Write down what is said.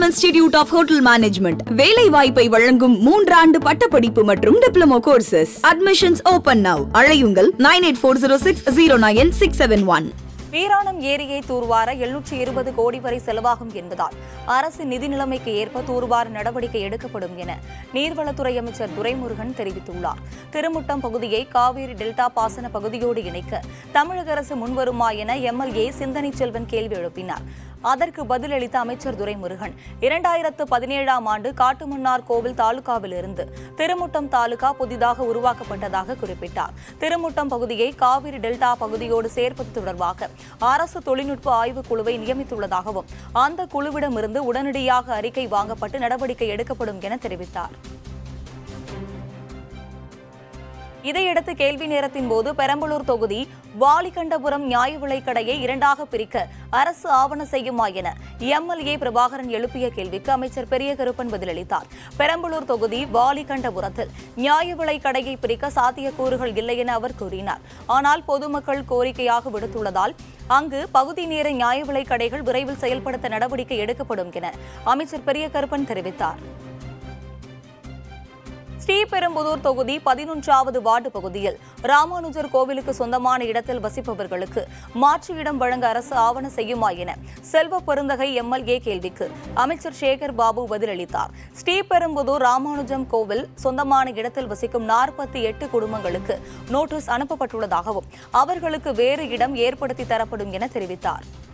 Institute of hotel management வேலை வாய்ப்பை வழங்கும் 3 ஆண்டு பட்டப்படிப்பு மற்றும் diploma courses. Admissions open now. அழையுங்கள் 9840609671. வீராணம் ஏரியை தூர்வார 720 கோடி வரை செலவாகும் என்பதால் அரசின் நிதி நிலைமைக்கு ஏற்ப தூர்வார நடவடிக்கை எடுக்கப்படும் என நீர்வளத்துறை அமைச்சர் துரைமுருகன் தெரிவித்துள்ளார். திருமுட்டம் பகுதியை காவிரி டெல்டா பாசன பகுதியோடு இணைக்க தமிழக அரசு முன்வருமா என எம்எல்ஏ சிந்தனை செல்வன் கேள்வி எழுப்பினார். அதற்கு பதிலளித்த அமைச்சர் துரைமுருகன் 2017ஆம் ஆண்டு காட்டுமன்னார் கோவில் தாலுகாவிலிருந்து திருமுட்டம் தாலுகா புதிதாக உருவாக்கப்பட்டதாக குறிப்பிட்டார். திருமுட்டம் பகுதியை காவிரி டெல்டா பகுதியோடு சேர்ப்பது தொடர்பாக அரசு தொழில்நுட்ப ஆய்வுக் குழுவை நியமித்துள்ளதாகவும் அந்த குழுவிடமிருந்து உடனடியாக அறிக்கை வாங்கப்பட்டு நடவடிக்கை எடுக்கப்படும் என தெரிவித்தார். இதையடுத்து கேள்வி நேரத்தின் போது பெரம்பலூர் தொகுதி வாலிகண்டபுரம் நியாய விலைக்கடையை 2ஆக பிரிக்க அரசு ஆவண செய்யுமா என எம்எல்ஏ பிரபாகரன் எழுப்பிய கேள்விக்கு அமைச்சர் பெரிய கருப்பன் பதிலளித்தார். பெரம்பலூர் தொகுதி வாலிகண்டபுரத்தில் நியாய விலைக்கடையை பிரிக்க சாத்தியக்கூறுகள் இல்லை என அவர் கூறினார். ஆனால் பொதுமக்கள் கோரிக்கையாக விடுத்துள்ளதால் அங்கு பகுதி நேர நியாய விலைக்கடைகள் விரைவில் செயல்படுத்த நடவடிக்கை எடுக்கப்படும் என அமைச்சர் பெரிய கருப்பன் தெரிவித்தார். ஸ்ரீபெரும்புதூர் தொகுதி 11வது வார்டு பகுதியில் ராமானுஜர் கோவிலுக்கு சொந்தமான இடத்தில் வசிப்பவர்களுக்கு மாற்று இடம் வழங்க அரசு ஆவண செய்யுமா என செல்வ பெருந்தகை எம்எல்ஏ கேள்விக்கு அமைச்சர் சேகர் பாபு பதிலளித்தார். ஸ்ரீபெரும்புதூர் ராமானுஜம் கோவில் சொந்தமான இடத்தில் வசிக்கும் 48 குடும்பங்களுக்கு நோட்டீஸ் அனுப்பப்பட்டுள்ளதாகவும் அவர்களுக்கு வேறு இடம் ஏற்படுத்தி தரப்படும் என தெரிவித்தார்.